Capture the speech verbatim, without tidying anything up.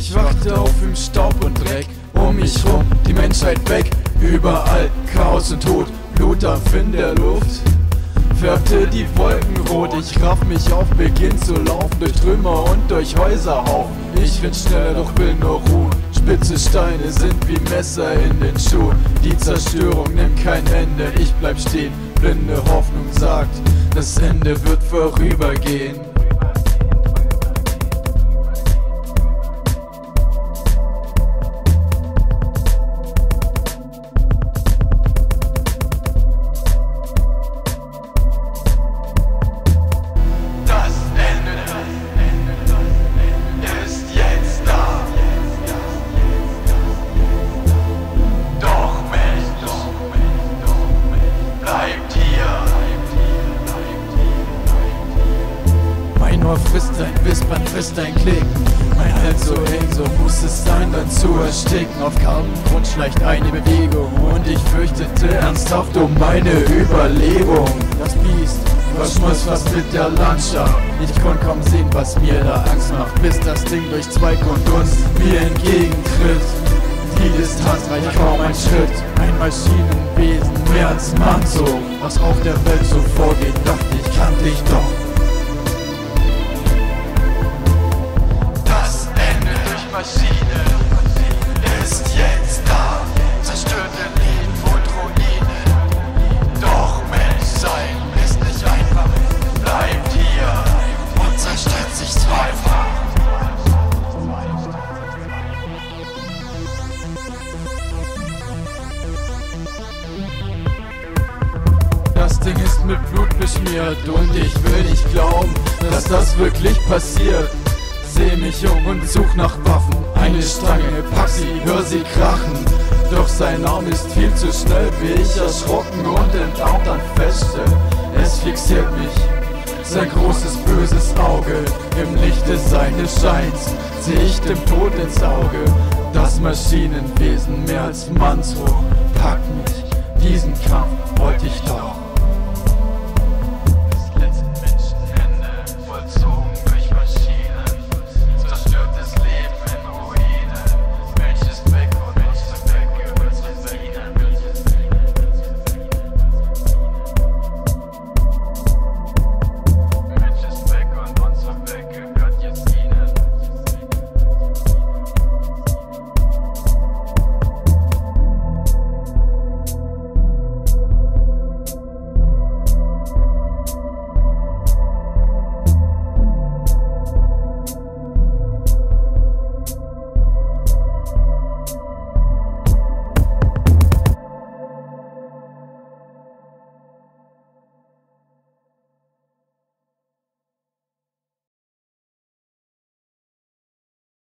Ich wachte auf im Staub und Dreck, um mich rum, die Menschheit weg. Überall Chaos und Tod, Blutdampf in der Luft färbte die Wolken rot. Ich raff mich auf, beginn zu laufen durch Trümmer und durch Häuserhaufen. Ich bin schneller, doch will nur ruhen. Spitze Steine sind wie Messer in den Schuhen. Die Zerstörung nimmt kein Ende, ich bleib stehen. Blinde Hoffnung sagt, das Ende wird vorübergehen. Frisst ein Wispern, frisst ein Klicken. Mein Hals so eng, so muss es sein, dann zu ersticken. Auf kaltem Grund schleicht eine Bewegung und ich fürchtete ernsthaft um meine Überlebung. Das Biest verschmolz fast mit der Landschaft. Ich konnte kaum sehen, was mir da Angst macht, bis das Ding durch Zweig und Dunst mir entgegentritt. Die Distanz reicht kaum ein Schritt. Ein Maschinenwesen, mehr als Mann so. Was auf der Welt so vorgeht, dachte ich, kannte ich doch. Maschine ist jetzt da, zerstörte Leben und Ruinen. Doch Menschsein ist nicht einfach, bleibt hier und zerstört sich zweifach. Das Ding ist mit Blut beschmiert und ich will nicht glauben, dass das wirklich passiert. Seh mich um und such nach Waffen. Eine Stange, pack sie, hör sie krachen. Doch sein Arm ist viel zu schnell, wie ich erschrocken und enttarnt dann feststell. Es fixiert mich, sein großes böses Auge. Im Lichte seines Scheins seh ich dem Tod ins Auge. Das Maschinenwesen mehr als Mann so, pack mich, diesen Kampf wollte ich doch.